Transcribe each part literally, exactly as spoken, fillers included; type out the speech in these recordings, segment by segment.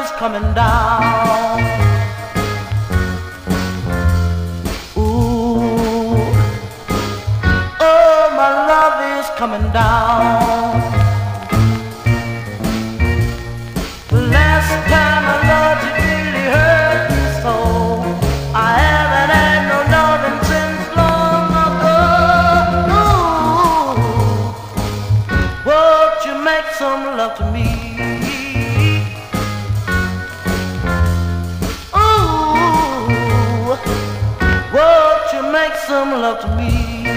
is coming down. Ooh, oh, my love is coming down. The last time I loved you really hurt me so. I haven't had no loving since long ago. Ooh, won't you make some love to me? Ooh, won't you make some love to me?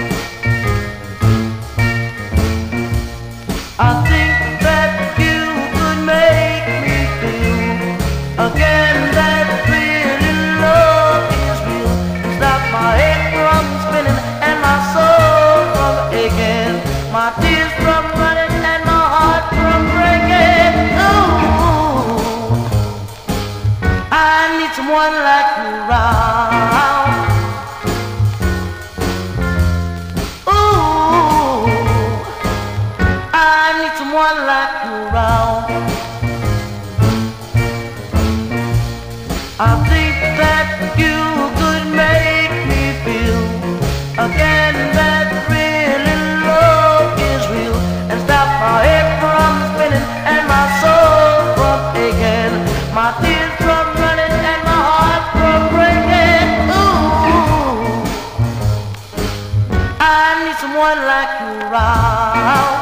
I think that you could make me feel again that really love is real. Stop my head from spinning and my soul from aching, my tears from running and my heart from breaking. Ooh, I need someone like you around. Ooh, I need someone like you around. I think that you could make me feel again that really love is real, and stop my head from spinning and my soul from aching, my tears from running and my heart from breaking. Ooh, I need someone like you around.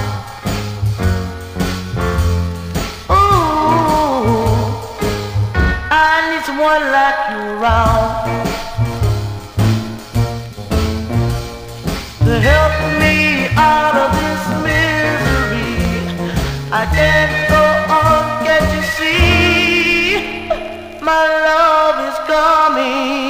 Someone like you around to help me out of this misery. I can't go on, can't you see? My love is coming.